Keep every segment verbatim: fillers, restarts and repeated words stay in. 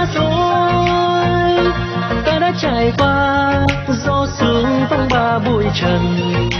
xa xôi. Ta đã trải qua gió sương phong ba bụi trần,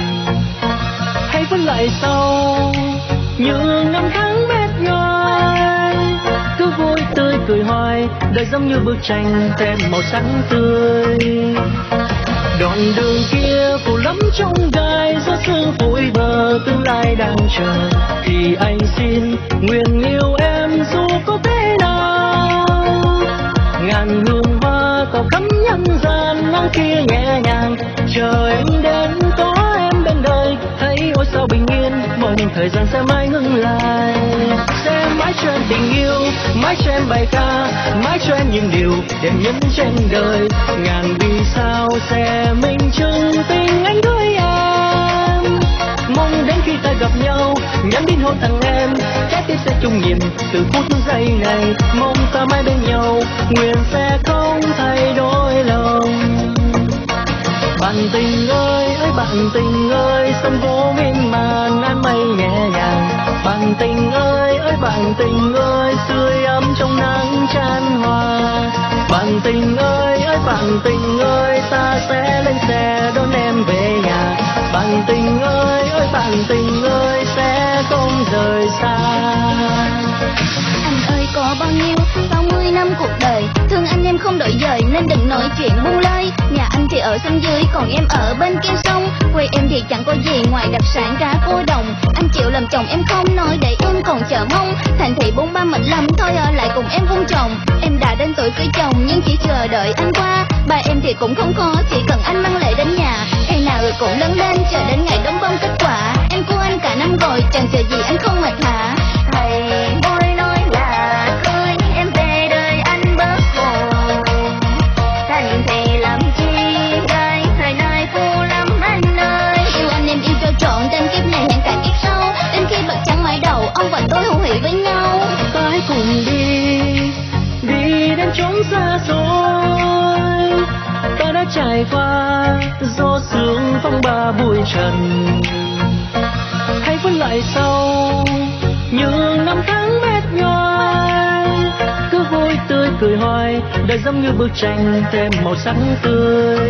hãy vẫn lại sau những năm tháng mệt nhoài. Cứ vui tươi cười hoài, đời giống như bức tranh thêm màu sắc tươi. Đoạn đường kia phủ lắm trong gai, gió sương vội bờ tương lai đang chờ. Thì anh xin nguyện yêu em dù có thế nào. Ngàn hương hoa tỏ khắp nhân gian, nắng kia nhẹ nhàng chờ em đến có em bên đời. Thấy ôi sao bình yên, mong thời gian sẽ mãi ngừng lại. Sẽ mãi cho em tình yêu, mãi cho em bài ca, mãi cho em những điều đẹp nhất trên đời. Ngàn vì sao sẽ minh chứng tình anh với em. Mong đến khi ta gặp nhau, nhắn tin hôn thằng em, trái tim sẽ chung nhịp từ phút giây này. Mong ta mãi bên nhau, nguyện sẽ không thay đổi lòng. Bạn tình ơi, ơi bạn tình ơi, sân phố miên man áng mây nhẹ nhàng. Bạn tình ơi, ơi bạn tình ơi, sưởi ấm trong nắng chan hòa. Bạn tình ơi, ơi bạn tình ơi, ta sẽ lên xe đón em về nhà. Bạn tình ơi, ơi bạn tình ơi, sẽ không rời xa. Anh ơi có bao nhiêu sáu mươi năm cuộc đời, thương anh em không đổi dời nên đừng nói chuyện buông lơi. Nhà anh thì ở sân dưới còn em ở bên kia sông, quê em thì chẳng có gì ngoài đặc sản cá cô đồng. Anh chịu làm chồng em không nói để em còn chờ mong, thành thị bốn ba mệnh lầm thôi ở lại cùng em vun trồng. Em đã đến tuổi cưới chồng nhưng chỉ chờ đợi anh qua, ba em thì cũng không khó chỉ cần anh mang lễ đến nhà. Ngày nào rồi cũng lớn lên chờ đến ngày đóng bông kết quả, em của anh cả năm rồi chẳng chờ gì anh không mệt hả. Thầy môi nói là cưới em về đời anh bớt buồn, thành thì làm chi đây thời nay phu lắm anh ơi. Yêu anh em yêu cho trọn trên kiếp này hẹn cả kiếp sau, đến khi bật trắng mái đầu ông và tôi hữu hỉ với nhau. Ta hãy cùng đi, đi đến chốn xa xôi. Ta đã trải qua gió sương phong ba bụi trần, hãy vẫn lại sau những năm tháng mệt nhoài. Cứ vui tươi cười hoài, đời giống như bức tranh thêm màu sắc tươi.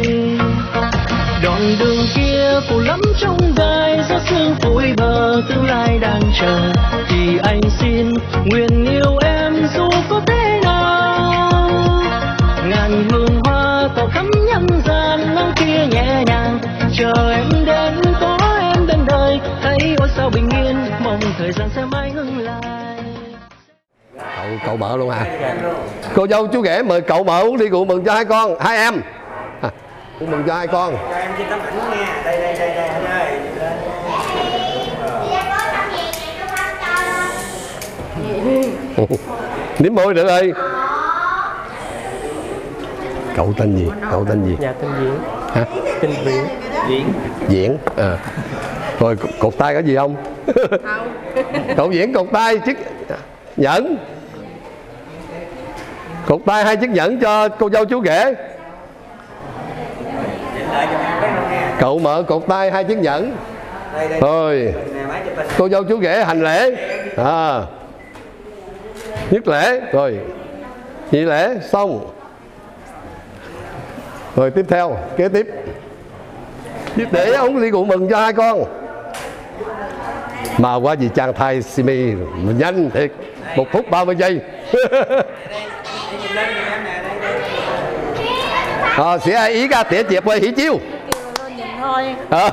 Đoạn đường kia phủ lắm trong gai, gió sương vội bờ tương lai đang chờ. Thì anh xin nguyện yêu em dù có thế nào. Ngàn hương hoa tỏ khắp nhân gian, nắng kia nhẹ nhàng chờ em đến có em bên đời. Thấy ôi sao bình yên, mong thời gian sẽ mãi ngừng lại. Cậu, cậu mợ luôn à? Cô dâu chú rể mời cậu mợ uống ly rượu mừng cho hai con, hai em à, uống mừng cho hai con. Cho em xin tấm ảnh nha. Đây đây đây đây anh ơi. Nếm môi được ơi. Cậu tên gì? Cậu tên gì? Dạ tên Diễn. Hả? Tên Diễn. Diễn. Diễn à. Rồi cột tay có gì không? Cậu Diễn cột tay chiếc nhẫn, cột tay hai chiếc nhẫn cho cô dâu chú rể. Cậu mợ cột tay hai chiếc nhẫn. Thôi cô dâu chú rể hành lễ à. Nhất lễ rồi nhị lễ xong. Rồi tiếp theo kế tiếp để uống ly rượu mừng cho hai con. Mà quá gì trang thai Simi nhanh thiệt, một phút ba mươi giây. Ờ sẽ ý ra tỉa chẹp quay hỉ chiêu. Nhìn thôi. À.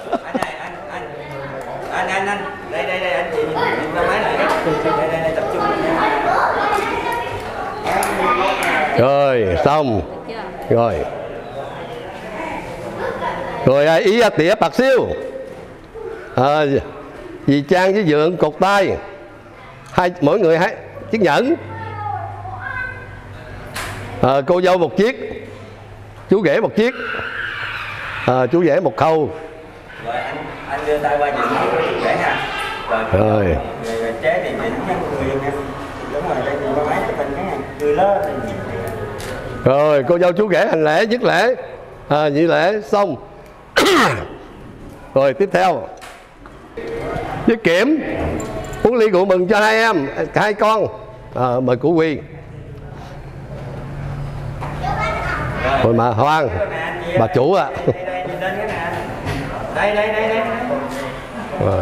Anh anh anh đây đây đây anh chị nhìn ra máy lại đây đây đây tập trung nha. Rồi xong rồi rồi ý ra tỉa bạc siêu à, dì Trang với Dượng cột tay hai mỗi người hai chiếc nhẫn à, cô dâu một chiếc, chú rể một chiếc à, chú rể một khâu. Rồi anh anh đưa tay qua nhìn chú rể nha. Rồi rồi rồi chế thì chỉnh cho người nha. Đúng rồi đây thì có máy chụp hình nha, người lớn. Rồi cô dâu chú rể hành lễ nhất lễ à, nhị lễ xong. Rồi tiếp theo với Kiểm uống ly rượu mừng cho hai em hai con à, mời cụ Huy. Rồi mà Hoan, bà chủ ạ. Đây đây đây đây. Rồi.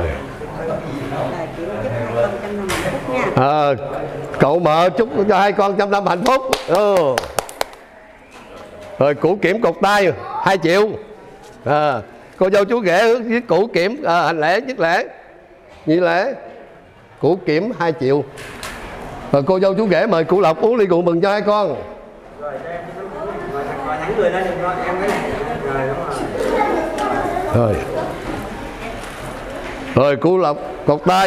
À, cậu mợ chúc cho hai con trăm năm hạnh phúc. Ừ. Rồi củ kiểm cột tay hai triệu. À, cô dâu chú rể với củ kiểm à, hành lễ nhất lễ nhị lễ củ kiểm hai triệu. Rồi cô dâu chú rể mời cụ Lộc uống ly rượu mừng cho hai con. Rồi rồi cụ Lộc cột tay,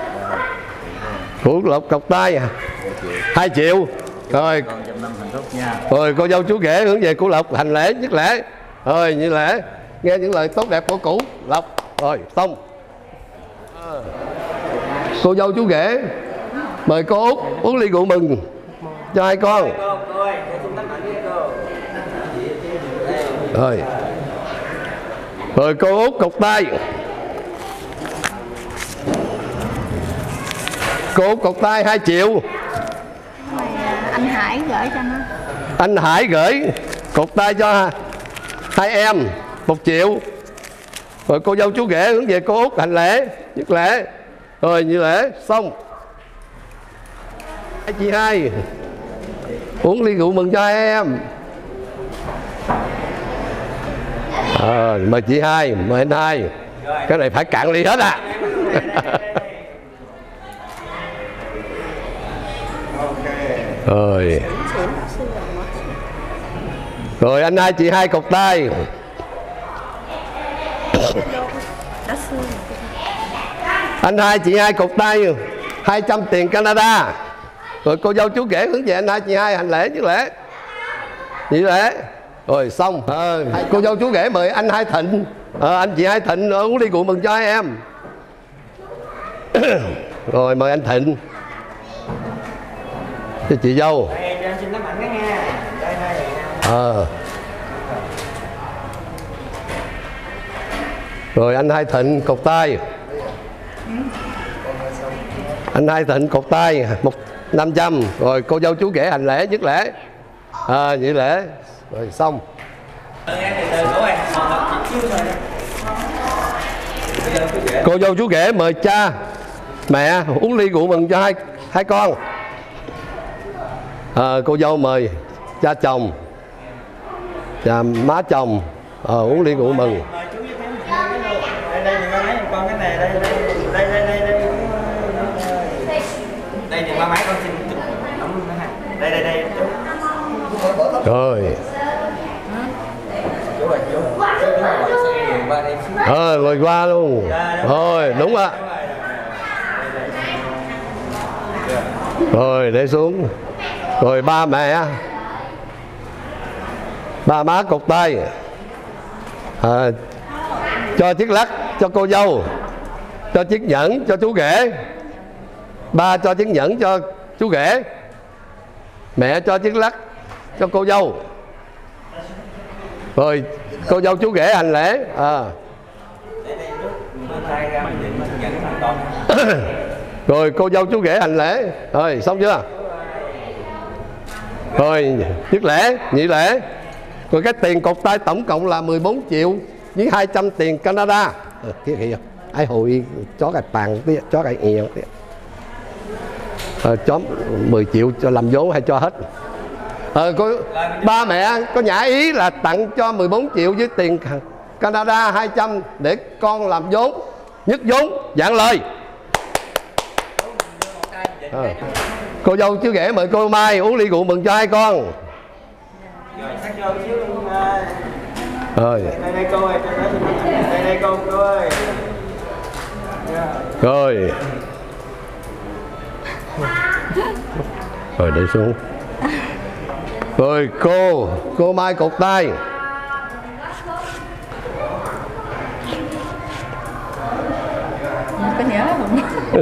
cụ Lộc cột tay hai triệu. Rồi rồi cô dâu chú rể hướng về cụ Lộc hành lễ nhất lễ rồi như lễ nghe những lời tốt đẹp của cụ Lộc. Rồi xong. À, cô dâu chú rể mời cô Út uống ly rượu mừng cho hai con. Rồi rồi cô Út cột tay, cô Út cột tay hai triệu. Anh Hải gửi cho nó. Anh Hải gửi cột tay cho hai em một triệu. Rồi cô dâu chú rể hướng về cô Út hành lễ nhất lễ rồi như lễ xong. Hai chị hai uống ly rượu mừng cho hai em. À, mời chị hai, mời anh hai. Cái này phải cạn ly hết à. Rồi rồi anh hai chị hai cột tay. Anh hai chị hai cột tay hai trăm tiền Canada. Rồi cô dâu chú rể hướng về anh hai chị hai hành lễ nhất lễ như lễ rồi xong. À, cô dâu chú rể mời anh hai Thịnh à, anh chị hai Thịnh uống ly rượu mừng cho hai em. Rồi mời anh Thịnh cho chị dâu. À. Rồi anh hai Thịnh cột tay, anh hai Thịnh cột tay một năm trăm. Rồi cô dâu chú rể hành lễ nhất lễ à, nhị lễ rồi xong. Cô dâu chú rể mời cha mẹ uống ly rượu mừng cho hai hai con. À, cô dâu mời cha chồng cha má chồng à, uống ly rượu mừng. Đây đây thì ba máy con cái này đây đây đây đây đây đây đây thì ba máy con xin chụp tấm đây đây đây rồi ờ rồi qua luôn rồi đúng ạ. Rồi để xuống. Rồi ba mẹ ba má cột tay à, cho chiếc lắc cho cô dâu, cho chiếc nhẫn cho chú rể. Ba cho chiếc nhẫn cho chú rể, mẹ cho chiếc lắc cho cô dâu. Rồi cô dâu chú rể hành lễ à. Rồi cô dâu chú rể hành lễ rồi xong chưa. Rồi nhất lễ nhị lễ. Rồi cái tiền cột tay tổng cộng là mười bốn triệu với hai trăm tiền Canada. À, kia kìa ai hồi chó cái bàn tía, chó cái eo tía. À, chó mười triệu cho làm vốn hay cho hết. À, có, ba mẹ có nhã ý là tặng cho mười bốn triệu với tiền Canada hai trăm để con làm vốn, nhất vốn dạng lời. À, cô dâu chú rể mời cô Mai uống ly rượu mừng cho hai con. Rồi đây đây cô ơi, đây đây cô cô ơi. Rồi rồi để xuống. Rồi cô cô Mai cột tay. Có nhớ không?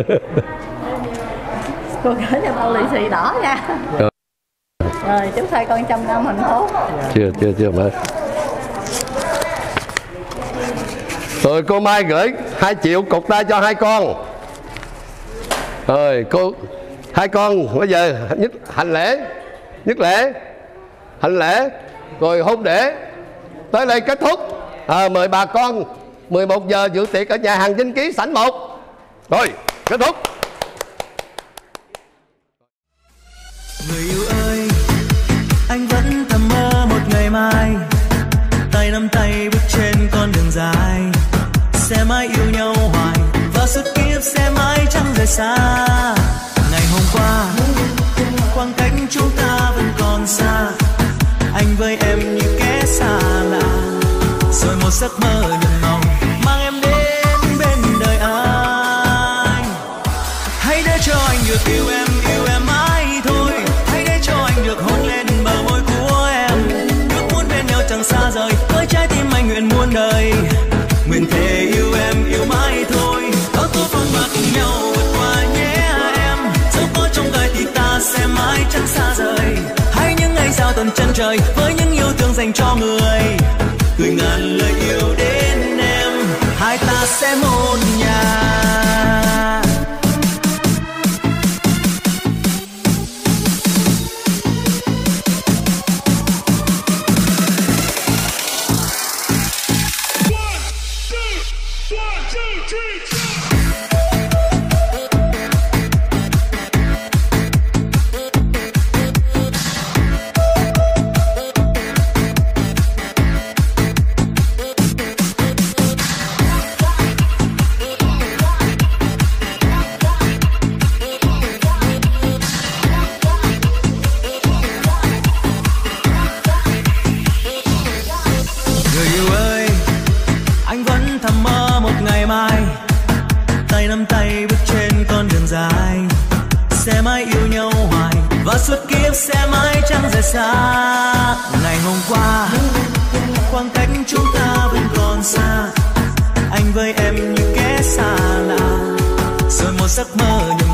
Cô gửi cho tao lì xì đỏ nha. Rồi, rồi chúc hai con trăm năm hạnh phúc. chưa chưa chưa mà. Rồi cô Mai gửi hai triệu cột tay cho hai con. Rồi cô hai con bây giờ nhất hành lễ nhất lễ hành lễ rồi hôn lễ tới đây kết thúc. À, mời bà con mười một giờ dự tiệc ở nhà hàng Dinh Ký sảnh một. Rồi kết thúc. Người yêu ơi, anh vẫn thầm mơ một ngày mai, tay nắm tay bước trên con đường dài, sẽ mãi yêu nhau hoài và suốt kiếp sẽ mãi chẳng rời xa. Ngày hôm qua khoảng cách chúng ta vẫn còn xa, anh với em như kẻ xa lạ, rồi một giấc mơ đừng mong mang em đến bên đời anh. Hãy để cho anh được yêu em, yêu em mãi thôi. Hãy để cho anh được hôn lên bờ môi của em, ước muốn bên nhau chẳng xa rời, với trái tim anh nguyện muôn đời, nguyện thề yêu em yêu mãi thôi. Có tô phong và cùng nhau vượt qua nhé em, dẫu có trong đời thì ta sẽ mãi chẳng xa rời. Hãy những ngày giao tận chân trời với những yêu thương dành cho người, gửi ngàn lời yêu đến em, hai ta sẽ một nhà. Sẽ mãi yêu nhau hoài và suốt kiếp sẽ mãi chẳng rời xa. Ngày hôm qua khoảng cách chúng ta vẫn còn xa, anh với em như kẻ xa lạ, rồi một giấc mơ